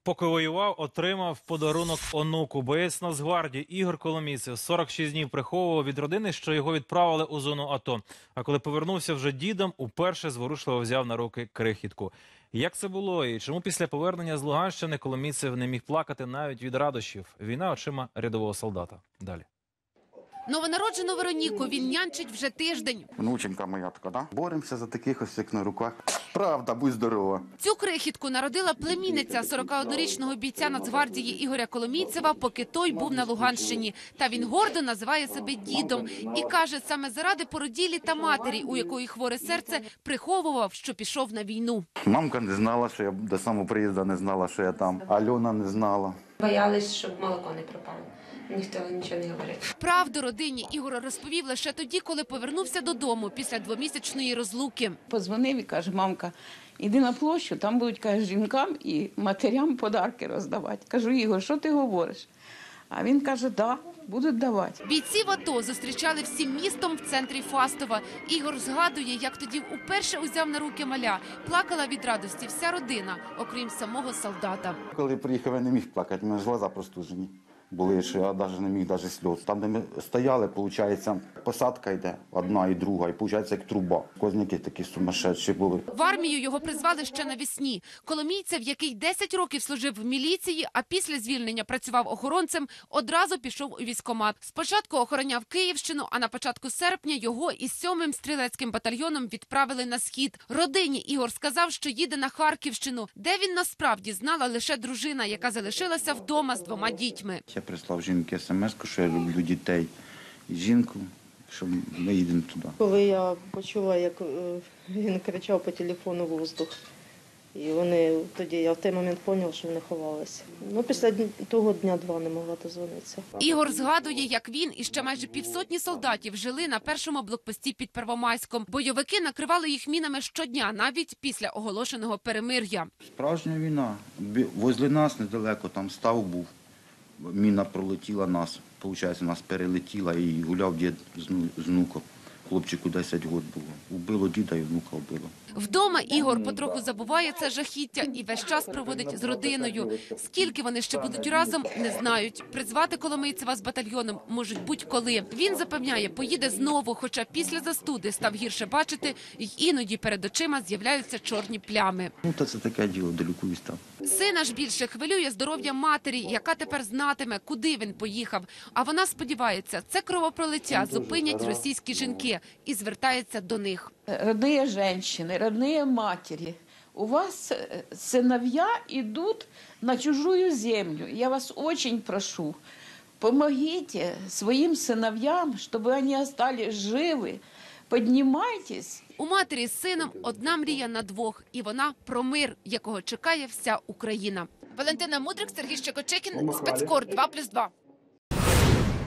Поки воював, отримав подарунок онуку. Боєць Нацгвардії Ігор Коломійцев 46 днів приховував від родини, що його відправили у зону АТО. А коли повернувся вже дідом, уперше зворушливо взяв на руки крихітку. Як це було і чому після повернення з Луганщини Коломійцев не міг плакати навіть від радощів? Війна очима рядового солдата. Далі. Новонароджену Вероніку він нянчить вже тиждень. Внученька моя така, да? Боремося за таких ось, як на руках. Правда, будь здорова. Цю крихітку народила племінниця 41-річного бійця Нацгвардії Ігоря Коломійцева, поки той був на Луганщині. Та він гордо називає себе дідом. І каже, саме заради породілі та матері, у якої хворе серце, приховував, що пішов на війну. Мамка не знала, що я до самого приїзду не знала, що я там. Альона не знала. Боялись, щоб молоко не пропало. Ніхто нічого не говорив. Правду родині Ігор розповів лише тоді, коли повернувся додому після двомісячної розлуки. Позвонив і каже: мамка, іди на площу, там будуть, каже, жінкам і матерям подарки роздавати. Кажу: Ігор, що ти говориш? А він каже: да, будуть давати. Бійців АТО зустрічали всім містом в центрі Фастова. Ігор згадує, як тоді вперше узяв на руки маля. Плакала від радості вся родина, окрім самого солдата. Коли приїхав, я не міг плакати, у мене ж глаза простужені були, що я навіть не міг сльоз. Там, де ми стояли, виходить, посадка йде, одна і друга, і виходить, як труба. Козняки такі сумасшедші були. В армію його призвали ще навесні. Коломійцев, який 10 років служив в міліції, а після звільнення працював охоронцем, одразу пішов у військкомат. Спочатку охороняв Київщину, а на початку серпня його із 7-м стрілецьким батальйоном відправили на схід. Родині Ігор сказав, що їде на Харківщину, де він насправді знала лише дружина, яка залишилася вдома з 2 дітьми. Я прислав жінки смс-ку, що я люблю дітей і жінку, що ми їдемо туди. Коли я почула, як він кричав по телефону «воздух», і вони тоді, я в той момент зрозуміла, що вони ховалися. Після того дня-два не могла дозвонитися. Ігор згадує, як він і ще майже 500 солдатів жили на першому блокпості під Первомайськом. Бойовики накривали їх мінами щодня, навіть після оголошеного перемир'я. Справжня війна. Возле нас недалеко там став був. Міна пролетіла нас, виходить, нас перелетіла і гуляв дід з внуком. Хлопчику 10 років було. Убило діда і внука вбило. Вдома Ігор потроху забуває це жахіття і весь час проводить з родиною. Скільки вони ще будуть разом, не знають. Призвати Коломийцева з батальйоном можуть будь-коли. Він запевняє, поїде знову, хоча після застуди став гірше бачити, і іноді перед очима з'являються чорні плями. Та це таке діло, далеко став. Сина ж більше хвилює здоров'я матері, яка тепер знатиме, куди він поїхав. А вона сподівається, це кровопролиття зупинять російські жінки і звертається до них. Родные женщины, родные матери, у вас сыновья идут на чужую землю. Я вас очень прошу, помогите своим сыновьям, чтобы они остались живы. Поднимайтесь. У матері з сином одна мрія на 2, і вона про мир, якого чекає вся Україна. Валентина Мудрик, Сергій Щекочекін, Спецкор 2+2.